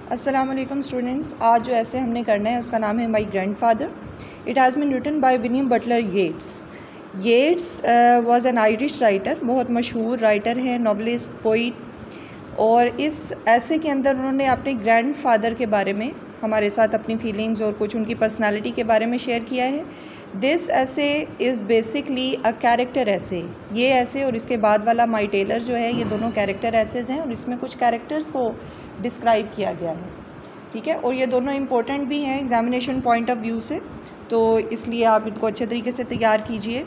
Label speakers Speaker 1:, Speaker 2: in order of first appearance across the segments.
Speaker 1: अस्सलामुअलैकुम स्टूडेंट्स, आज जो ऐसे हमने करना है उसका नाम है my grandfather. It has been written by William Butler Yeats. Yeats was an Irish writer, बहुत मशहूर राइटर है, नॉवलिस्ट, पोइट। और इस ऐसे के अंदर उन्होंने अपने ग्रैंडफादर के बारे में हमारे साथ अपनी फीलिंग्स और कुछ उनकी पर्सनालिटी के बारे में शेयर किया है। दिस ऐसे इज़ बेसिकली अ कैरेक्टर ऐसे। ये ऐसे और इसके बाद वाला माई टेलर जो है, ये दोनों कैरेक्टर ऐसेज हैं और इसमें कुछ कैरेक्टर्स को डिस्क्राइब किया गया है, ठीक है। और ये दोनों इम्पोर्टेंट भी हैं एग्जामिनेशन पॉइंट ऑफ व्यू से, तो इसलिए आप इनको अच्छे तरीके से तैयार कीजिए।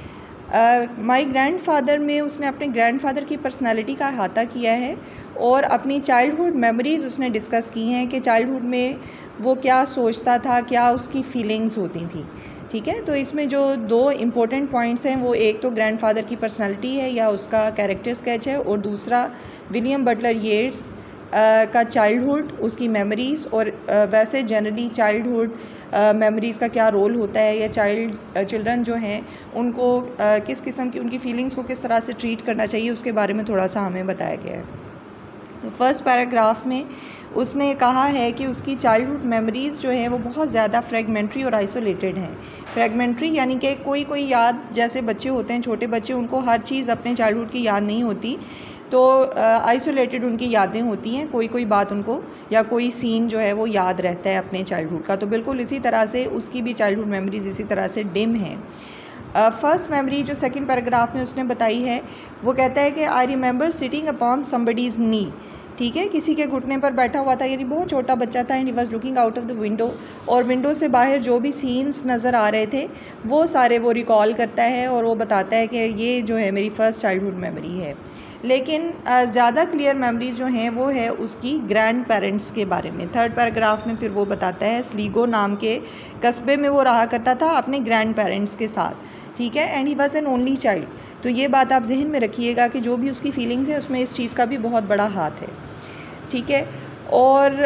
Speaker 1: माई ग्रैंडफादर में उसने अपने ग्रैंडफादर की पर्सनालिटी का अहाता किया है और अपनी चाइल्डहुड मेमोरीज़ उसने डिस्कस की हैं कि चाइल्डहुड में वो क्या सोचता था, क्या उसकी फीलिंग्स होती थी, ठीक है। तो इसमें जो दो इम्पोर्टेंट पॉइंट्स हैं वो एक तो ग्रैंडफादर की पर्सनालिटी है या उसका कैरेक्टर स्केच है, और दूसरा विलियम बटलर येट्स का चाइल्डहुड, उसकी मेमोरीज़ और वैसे जनरली चाइल्डहुड मेमोरीज़ का क्या रोल होता है, या चिल्ड्रन जो हैं उनको किस किस्म की उनकी फीलिंग्स को किस तरह से ट्रीट करना चाहिए, उसके बारे में थोड़ा सा हमें बताया गया है। तो फर्स्ट पैराग्राफ में उसने कहा है कि उसकी चाइल्डहुड मेमोरीज़ जो हैं वो बहुत ज़्यादा फ्रेगमेंट्री और आइसोलेटेड हैं। फ्रेगमेंट्री यानी कि कोई याद, जैसे बच्चे होते हैं, छोटे बच्चे, उनको हर चीज़ अपने चाइल्डहुड की याद नहीं होती, तो आइसोलेटेड उनकी यादें होती हैं, कोई बात उनको या कोई सीन जो है वो याद रहता है अपने चाइल्डहुड का। तो बिल्कुल इसी तरह से उसकी भी चाइल्डहुड मेमोरीज़ इसी तरह से डिम हैं। फर्स्ट मेमोरी जो सेकंड पैराग्राफ में उसने बताई है, वो कहता है कि I remember sitting upon somebody's knee, ठीक है, किसी के घुटने पर बैठा हुआ था, यानी बहुत छोटा बच्चा था। And he was looking out of the window, और विंडो से बाहर जो भी सीन्स नज़र आ रहे थे वो सारे वो रिकॉल करता है और वो बताता है कि ये जो है मेरी फ़र्स्ट चाइल्डहुड मेमोरी है। लेकिन ज़्यादा क्लियर मेमोरीज जो हैं वो है उसकी ग्रैंड पेरेंट्स के बारे में। थर्ड पैराग्राफ में फिर वो बताता है स्लीगो नाम के कस्बे में वो रहा करता था अपने ग्रैंड पेरेंट्स के साथ, ठीक है। And he was an only child. तो ये बात आप जहन में रखिएगा कि जो भी उसकी फीलिंग्स है उसमें इस चीज़ का भी बहुत बड़ा हाथ है, ठीक है। और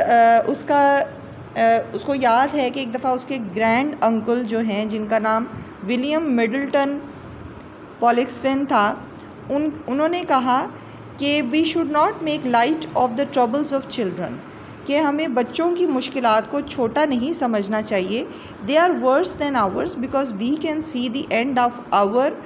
Speaker 1: उसको याद है कि एक दफ़ा उसके ग्रैंड अंकल जो हैं, जिनका नाम विलियम मिडल्टन पॉलिक्सफिन था, उन्होंने कहा कि we should not make light of the troubles of children, कि हमें बच्चों की मुश्किलात को छोटा नहीं समझना चाहिए। They are worse than ours because we can see the end of our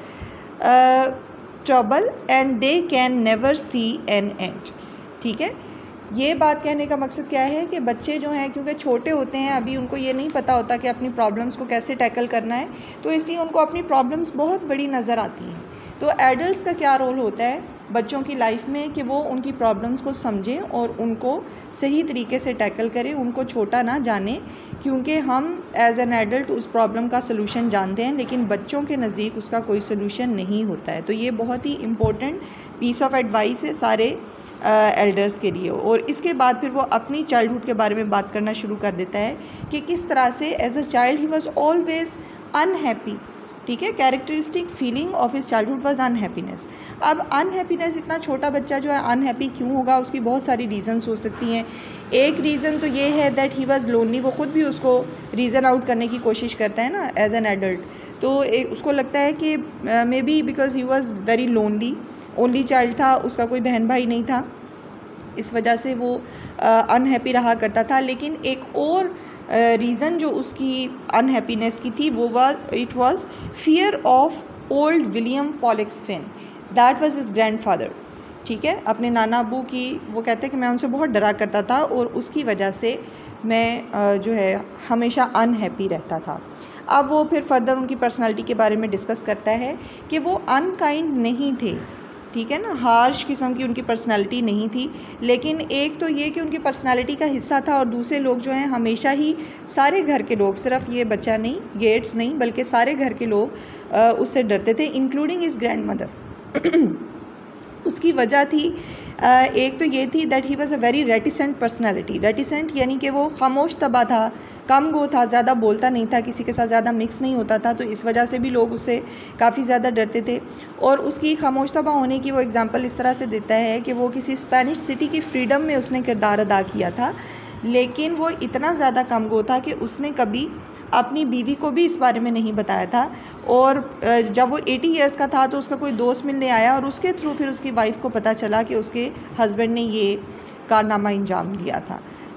Speaker 1: trouble and they can never see an end, ठीक है। ये बात कहने का मकसद क्या है कि बच्चे जो हैं, क्योंकि छोटे होते हैं, अभी उनको ये नहीं पता होता कि अपनी प्रॉब्लम्स को कैसे टैकल करना है, तो इसलिए उनको अपनी प्रॉब्लम्स बहुत बड़ी नज़र आती हैं। तो एडल्ट्स का क्या रोल होता है बच्चों की लाइफ में कि वो उनकी प्रॉब्लम्स को समझें और उनको सही तरीके से टैकल करें, उनको छोटा ना जाने, क्योंकि हम एज एन एडल्ट उस प्रॉब्लम का सलूशन जानते हैं लेकिन बच्चों के नज़दीक उसका कोई सलूशन नहीं होता है। तो ये बहुत ही इम्पोर्टेंट पीस ऑफ एडवाइस है सारे एल्डर्स के लिए। और इसके बाद फिर वो अपनी चाइल्डहुड के बारे में बात करना शुरू कर देता है कि किस तरह से as a child he was always unhappy, ठीक है। Characteristic feeling of his childhood was unhappiness. अब अनहैप्पीनेस, इतना छोटा बच्चा जो है अनहैप्पी क्यों होगा, उसकी बहुत सारी रीज़न्स हो सकती हैं। एक रीज़न तो ये है दैट ही वाज लोनली, वो ख़ुद भी उसको रीज़न आउट करने की कोशिश करता है ना एज एन एडल्ट। तो उसको लगता है कि maybe because he was very lonely, only child था, उसका कोई बहन भाई नहीं था, इस वजह से वो अनहैप्पी रहा करता था। लेकिन एक और रीज़न जो उसकी अनहैप्पीनेस की थी वो it was fear of old William Pollexfen, that was his grandfather, ठीक है। अपने नाना अबू की, वो कहते हैं कि मैं उनसे बहुत डरा करता था और उसकी वजह से मैं जो है हमेशा अनहैप्पी रहता था। अब वो फिर फर्दर उनकी पर्सनालिटी के बारे में डिस्कस करता है कि वो अनकाइंड नहीं थे, ठीक है ना, हार्श किस्म की उनकी पर्सनालिटी नहीं थी। लेकिन एक तो ये कि उनकी पर्सनालिटी का हिस्सा था, और दूसरे लोग जो हैं हमेशा ही सारे घर के लोग, सिर्फ ये बच्चा नहीं, येट्स नहीं, बल्कि सारे घर के लोग उससे डरते थे, इंक्लूडिंग हिज ग्रैंड मदर। उसकी वजह थी एक तो ये थी that he was a very reticent personality. Reticent यानी कि वो खामोश तबा था, कम गो था, ज़्यादा बोलता नहीं था, किसी के साथ ज़्यादा मिक्स नहीं होता था, तो इस वजह से भी लोग उससे काफ़ी ज़्यादा डरते थे। और उसकी खामोश तबा होने की वो एग्ज़ाम्पल इस तरह से देता है कि वो किसी स्पेनिश सिटी की फ्रीडम में उसने किरदार अदा किया था, लेकिन वो इतना ज़्यादा कम गो था कि उसने कभी अपनी बीवी को भी इस बारे में नहीं बताया था। और जब वो 80 इयर्स का था तो उसका कोई दोस्त मिलने आया और उसके थ्रू फिर उसकी वाइफ को पता चला कि उसके हस्बैंड ने ये कारनामा अंजाम दिया था।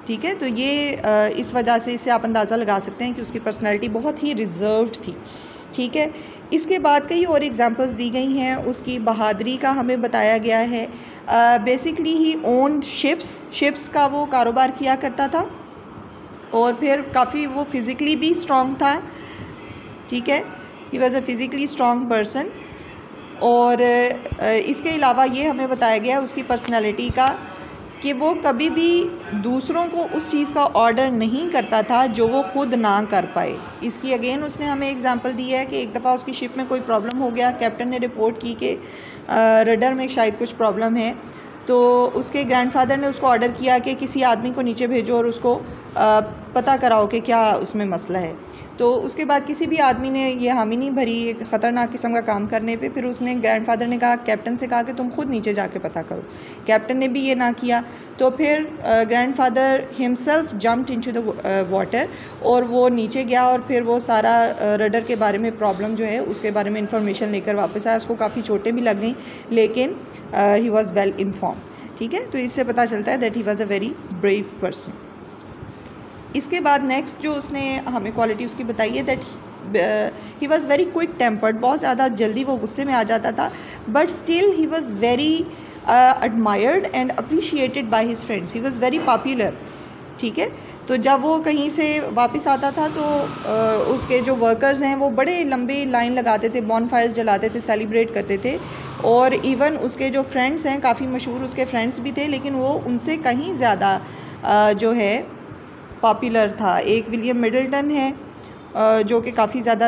Speaker 1: ठीक है। तो ये इस वजह से इससे आप अंदाज़ा लगा सकते हैं कि उसकी पर्सनैलिटी बहुत ही रिज़र्व्ड थी, ठीक है। इसके बाद कई और एग्ज़ाम्पल्स दी गई हैं। उसकी बहादुरी का हमें बताया गया है। बेसिकली ही ओन्ड शिप्स का वो कारोबार किया करता था, और फिर काफ़ी वो फ़िज़िकली भी स्ट्रॉन्ग था, ठीक है। He was a physically strong person. और इसके अलावा ये हमें बताया गया है उसकी पर्सनैलिटी का कि वो कभी भी दूसरों को उस चीज़ का ऑर्डर नहीं करता था जो वो ख़ुद ना कर पाए। इसकी अगेन उसने हमें एग्जांपल दी है कि एक दफ़ा उसकी शिप में कोई प्रॉब्लम हो गया, कैप्टन ने रिपोर्ट की कि रडर में शायद कुछ प्रॉब्लम है, तो उसके ग्रैंडफादर ने उसको ऑर्डर किया कि किसी आदमी को नीचे भेजो और उसको पता कराओ कि क्या उसमें मसला है। तो उसके बाद किसी भी आदमी ने ये हामी नहीं भरी एक ख़तरनाक किस्म का काम करने पे। फिर उसने ग्रैंडफादर ने कहा, कैप्टन से कहा कि तुम खुद नीचे जाके पता करो। कैप्टन ने भी ये ना किया, तो फिर grandfather himself jumped into the water, और वो नीचे गया और फिर वो सारा रडर के बारे में प्रॉब्लम जो है उसके बारे में इंफॉर्मेशन लेकर वापस आया। उसको काफ़ी चोटें भी लग गई, लेकिन ही वॉज़ वेल इन्फॉर्म, ठीक है। तो इससे पता चलता है that he was a very brave person. इसके बाद नेक्स्ट जो उसने हमें क्वालिटी उसकी बताई है that he was very quick tempered, बहुत ज़्यादा जल्दी वो गुस्से में आ जाता था, but still he was very admired and appreciated by his friends. He was very popular, ठीक है। तो जब वो कहीं से वापस आता था तो उसके जो वर्कर्स हैं वो बड़े लंबे लाइन लगाते थे, बॉनफायर्स जलाते थे, सेलिब्रेट करते थे, और इवन उसके जो फ्रेंड्स हैं, काफ़ी मशहूर उसके फ्रेंड्स भी थे, लेकिन वो उनसे कहीं ज़्यादा जो है पॉपुलर था। एक विलियम मिडल्टन है जो कि काफ़ी ज़्यादा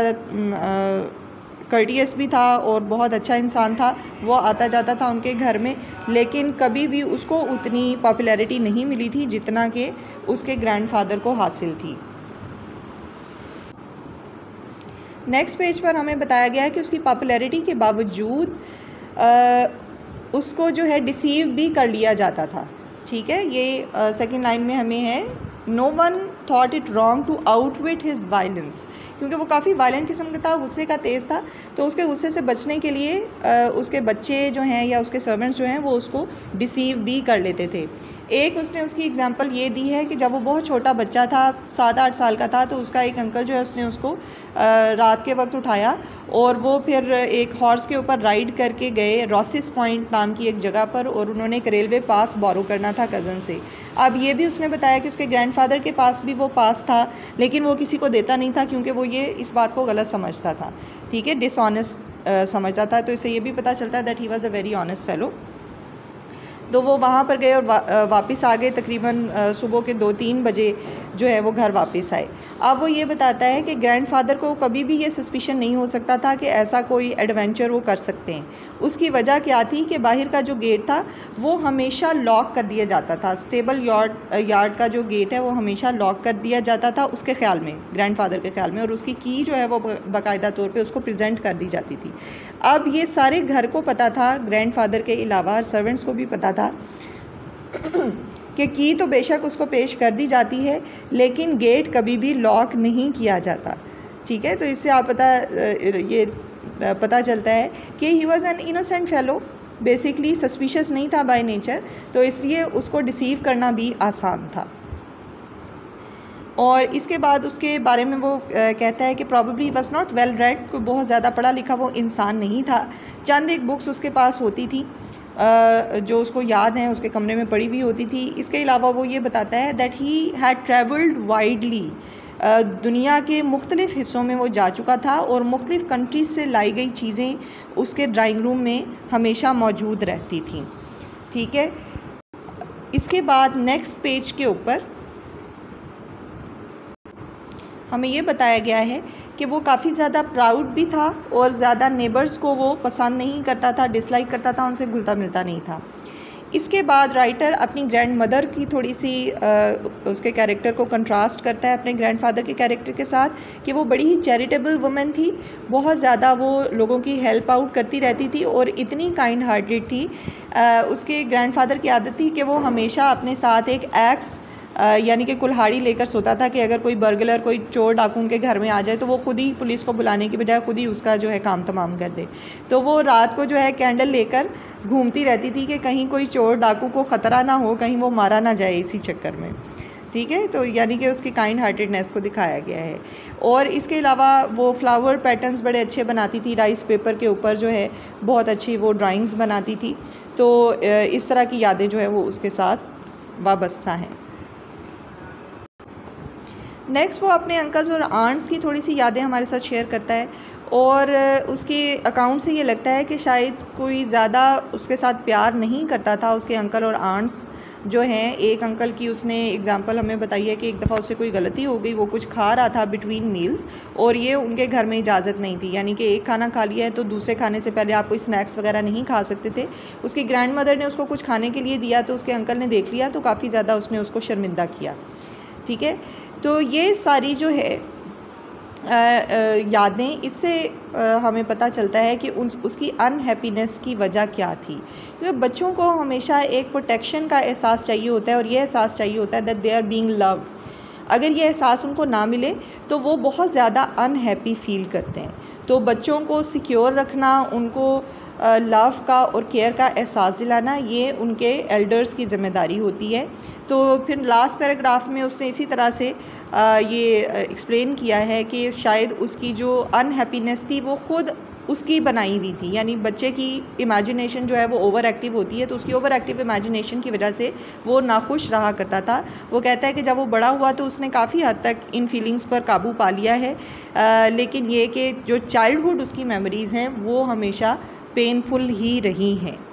Speaker 1: कर्टियस भी था और बहुत अच्छा इंसान था। वो आता जाता था उनके घर में, लेकिन कभी भी उसको उतनी पॉपुलैरिटी नहीं मिली थी जितना कि उसके ग्रैंडफादर को हासिल थी। नेक्स्ट पेज पर हमें बताया गया है कि उसकी पॉपुलैरिटी के बावजूद उसको जो है डिसीव भी कर लिया जाता था, ठीक है। ये सेकंड लाइन में हमें है, no one thought it wrong to outwit his violence, क्योंकि वो काफ़ी वायलेंट किस्म का था, गुस्से का तेज़ था। तो उसके गुस्से से बचने के लिए उसके बच्चे जो हैं या उसके सर्वेंट्स जो हैं वो उसको डिसीव भी कर लेते थे। एक उसने उसकी एग्जांपल ये दी है कि जब वो बहुत छोटा बच्चा था, 7-8 साल का था, तो उसका एक अंकल जो है उसने उसको रात के वक्त उठाया और वो फिर एक हॉर्स के ऊपर राइड करके गए रॉसिस पॉइंट नाम की एक जगह पर, और उन्होंने एक रेलवे पास बोरो करना था कज़न से। अब ये भी उसने बताया कि उसके ग्रैंडफादर के पास भी वो पास था, लेकिन वो किसी को देता नहीं था क्योंकि वो ये इस बात को गलत समझता था, ठीक है, डिसऑनेस्ट समझता था। तो इससे ये भी पता चलता है that he was a very honest fellow. तो वो वहाँ पर गए और वापस आ गए तकरीबन सुबह के 2-3 बजे जो है वो घर वापस आए। अब वो ये बताता है कि ग्रैंडफादर को कभी भी ये सस्पिशन नहीं हो सकता था कि ऐसा कोई एडवेंचर वो कर सकते हैं। उसकी वजह क्या थी कि बाहर का जो गेट था वो हमेशा लॉक कर दिया जाता था। स्टेबल यार्ड का जो गेट है वो हमेशा लॉक कर दिया जाता था उसके ख़्याल में, ग्रैंडफादर के ख़्याल में, और उसकी की जो है वो बाकायदा तौर पे उसको प्रेजेंट कर दी जाती थी। अब ये सारे घर को पता था, ग्रैंडफादर के अलावा सर्वेंट्स को भी पता था कि की तो बेशक उसको पेश कर दी जाती है, लेकिन गेट कभी भी लॉक नहीं किया जाता, ठीक है। तो इससे आप पता चलता है कि he was an innocent fellow, basically suspicious नहीं था बाय नेचर, तो इसलिए उसको डिसीव करना भी आसान था। और इसके बाद उसके बारे में वो कहता है कि probably was not well read, कोई बहुत ज़्यादा पढ़ा लिखा वो इंसान नहीं था। चंद एक बुक्स उसके पास होती थी जो उसको याद हैं, उसके कमरे में पड़ी हुई होती थी। इसके अलावा वो ये बताता है that he had travelled widely, दुनिया के मुख्तलिफ़ हिस्सों में वो जा चुका था और मुख्तलिफ़ कंट्रीज़ से लाई गई चीज़ें उसके ड्राइंग रूम में हमेशा मौजूद रहती थी, ठीक है। इसके बाद नेक्स्ट पेज के ऊपर हमें ये बताया गया है कि वो काफ़ी ज़्यादा प्राउड भी था और ज़्यादा नेबर्स को वो पसंद नहीं करता था, डिसलाइक करता था, उनसे घुलता मिलता नहीं था। इसके बाद राइटर अपनी ग्रैंड मदर की थोड़ी सी उसके कैरेक्टर को कंट्रास्ट करता है अपने ग्रैंडफादर के कैरेक्टर के साथ, कि वो बड़ी ही चैरिटेबल वुमन थी, बहुत ज़्यादा वो लोगों की हेल्प आउट करती रहती थी और इतनी काइंड हार्टेड थी। उसके ग्रैंडफादर की आदत थी कि वो हमेशा अपने साथ एक एक्स यानी कि कुल्हाड़ी लेकर सोता था कि अगर कोई बर्गलर, कोई चोर डाकू के घर में आ जाए तो वो खुद ही पुलिस को बुलाने की बजाय खुद ही उसका जो है काम तमाम कर दे। तो वो रात को जो है कैंडल लेकर घूमती रहती थी कि कहीं कोई चोर डाकू को ख़तरा ना हो, कहीं वो मारा ना जाए इसी चक्कर में। ठीक है। तो यानी कि उसकी काइंड हार्टेडनेस को दिखाया गया है। और इसके अलावा वो फ्लावर पैटर्न्स बड़े अच्छे बनाती थी, राइस पेपर के ऊपर जो है बहुत अच्छी वो ड्राइंग्स बनाती थी। तो इस तरह की यादें जो है वो उसके साथ वाबस्ता हैं। नेक्स्ट वो अपने अंकल्स और आंट्स की थोड़ी सी यादें हमारे साथ शेयर करता है, और उसके अकाउंट से ये लगता है कि शायद कोई ज़्यादा उसके साथ प्यार नहीं करता था उसके अंकल और आंट्स जो हैं। एक अंकल की उसने एग्जांपल हमें बताई है कि एक दफ़ा उससे कोई गलती हो गई, वो कुछ खा रहा था बिटवीन मील्स, और ये उनके घर में इजाज़त नहीं थी, यानी कि एक खाना खा लिया है तो दूसरे खाने से पहले आप कोई स्नैक्स वगैरह नहीं खा सकते थे। उसकी ग्रैंड मदर ने उसको कुछ खाने के लिए दिया तो उसके अंकल ने देख लिया तो काफ़ी ज़्यादा उसने उसको शर्मिंदा किया, ठीक है। तो ये सारी जो है यादें, इससे हमें पता चलता है कि उसकी अनहैप्पीनेस की वजह क्या थी। तो बच्चों को हमेशा एक प्रोटेक्शन का एहसास चाहिए होता है, और ये एहसास चाहिए होता है that they are being loved. अगर ये एहसास उनको ना मिले तो वो बहुत ज़्यादा अनहैप्पी फील करते हैं। तो बच्चों को सिक्योर रखना, उनको लव का और केयर का एहसास दिलाना, ये उनके एल्डर्स की ज़िम्मेदारी होती है। तो फिर लास्ट पैराग्राफ में उसने इसी तरह से ये एक्सप्लेन किया है कि शायद उसकी जो अनहैप्पीनेस थी वो ख़ुद उसकी बनाई हुई थी, यानी बच्चे की इमेजिनेशन जो है वो ओवर एक्टिव होती है, तो उसकी ओवर एक्टिव इमेजिनेशन की वजह से वो नाखुश रहा करता था। वो कहता है कि जब वो बड़ा हुआ तो उसने काफ़ी हद तक इन फीलिंग्स पर काबू पा लिया है, लेकिन ये कि जो चाइल्डहुड उसकी मेमोरीज़ हैं वो हमेशा पेनफुल ही रही हैं।